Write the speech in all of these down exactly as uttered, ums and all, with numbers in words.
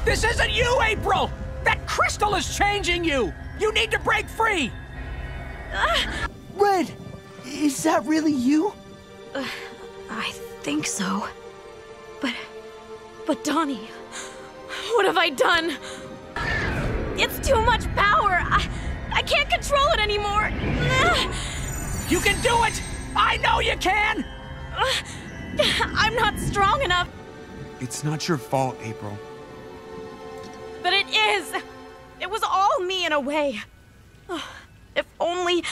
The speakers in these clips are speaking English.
This isn't you, April! That crystal is changing you! You need to break free! Uh, Red! Is that really you? Uh, I think so. But... But Donnie... What have I done? It's too much power! I, I can't control it anymore! You can do it! I know you can! I'm not strong enough. It's not your fault, April. But it is! It was all me in a way. If only...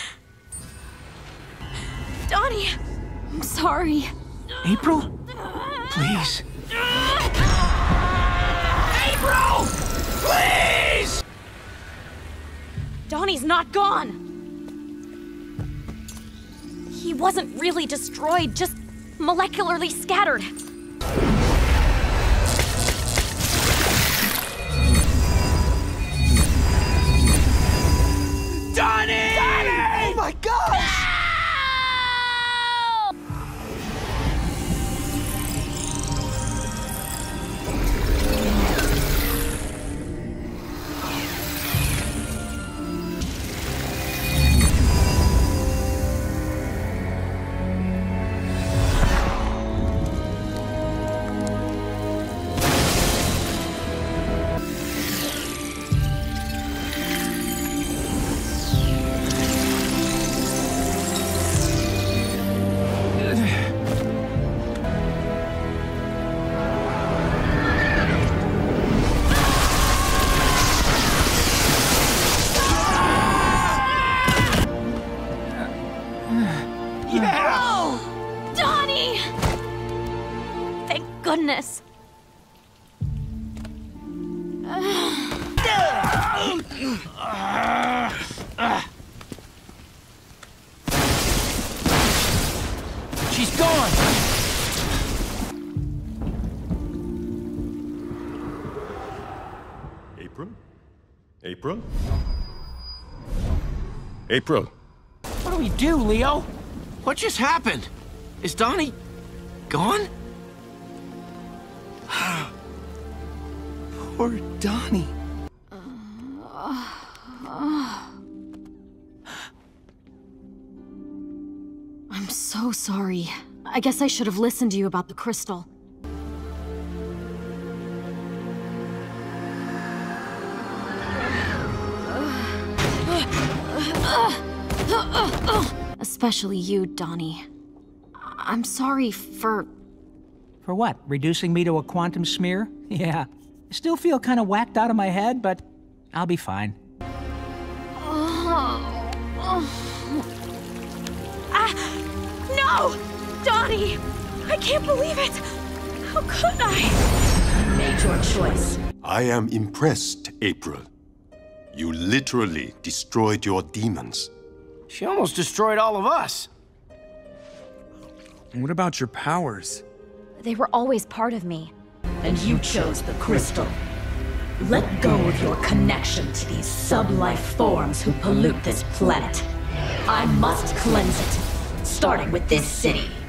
Donnie, I'm sorry. April? Please. April! Please! Donnie's not gone. He wasn't really destroyed, just molecularly scattered. Donnie! Donnie! Oh my gosh! Goodness. She's gone. April? April? April? What do we do, Leo? What just happened? Is Donnie gone? Poor Donnie. I'm so sorry. I guess I should have listened to you about the crystal. Especially you, Donnie. I'm sorry for... For what? Reducing me to a quantum smear? Yeah. I still feel kind of whacked out of my head, but I'll be fine. Ah, no! Donnie! I can't believe it! How could I? You made your choice. I am impressed, April. You literally destroyed your demons. She almost destroyed all of us. And what about your powers? They were always part of me. And you chose the crystal. Let go of your connection to these sub-life forms who pollute this planet. I must cleanse it, starting with this city.